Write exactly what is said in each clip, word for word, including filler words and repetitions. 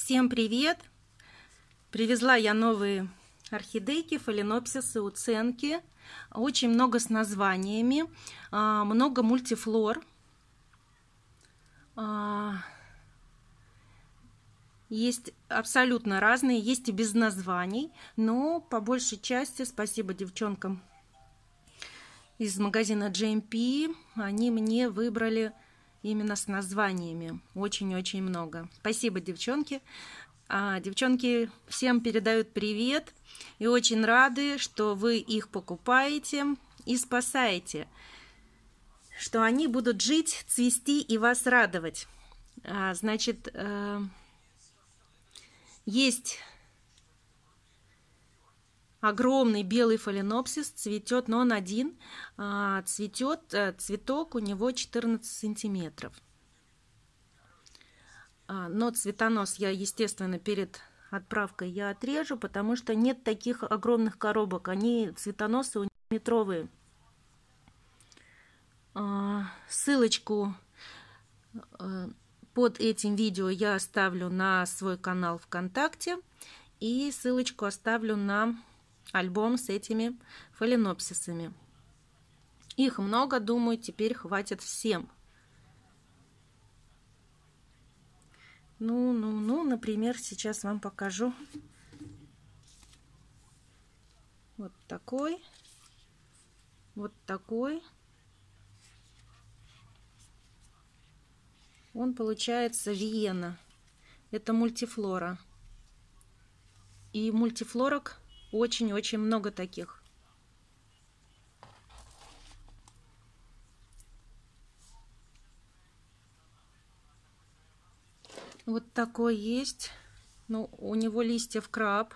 Всем привет! Привезла я новые орхидейки, фаленопсисы, уценки. Очень много с названиями, много мультифлор. Есть абсолютно разные, есть и без названий, но по большей части, спасибо девчонкам из магазина джей эм пи, они мне выбрали именно с названиями. Очень-очень много. Спасибо, девчонки. А, девчонки всем передают привет и очень рады, что вы их покупаете и спасаете, что они будут жить, цвести и вас радовать. А, значит, э, есть огромный белый фаленопсис, цветет, но он один, а, цветет, цветок у него четырнадцать сантиметров. А, но цветонос я, естественно, перед отправкой я отрежу, потому что нет таких огромных коробок, они цветоносы у них метровые. А, ссылочку а, под этим видео я оставлю на свой канал ВКонтакте и ссылочку оставлю на альбом с этими фаленопсисами. Их много, думаю, теперь хватит всем. Ну, ну, ну, например, сейчас вам покажу вот такой, вот такой. Он получается Виена. Это мультифлора. И мультифлорок очень-очень много таких. Вот такой есть. Ну, у него листьев краб.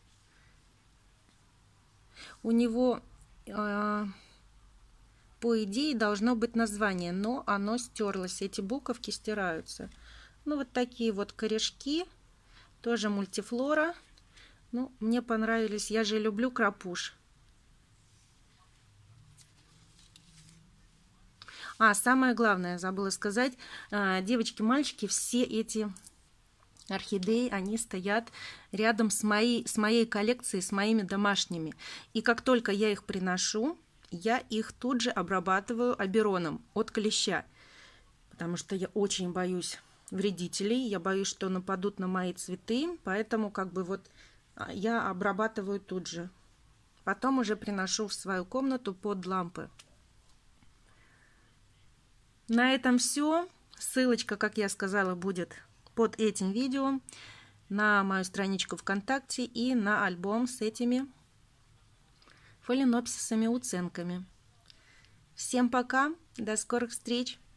У него, э, по идее, должно быть название, но оно стерлось. Эти буковки стираются. Ну, вот такие вот корешки. Тоже мультифлора. Ну, мне понравились. Я же люблю крапуш. А, самое главное, забыла сказать, девочки, мальчики, все эти орхидеи, они стоят рядом с моей, с моей коллекцией, с моими домашними. И как только я их приношу, я их тут же обрабатываю обероном от клеща. Потому что я очень боюсь вредителей, я боюсь, что нападут на мои цветы, поэтому как бы вот я обрабатываю тут же. Потом уже приношу в свою комнату под лампы. На этом все. Ссылочка, как я сказала, будет под этим видео на мою страничку ВКонтакте и на альбом с этими фаленопсисами, уценками. Всем пока, до скорых встреч!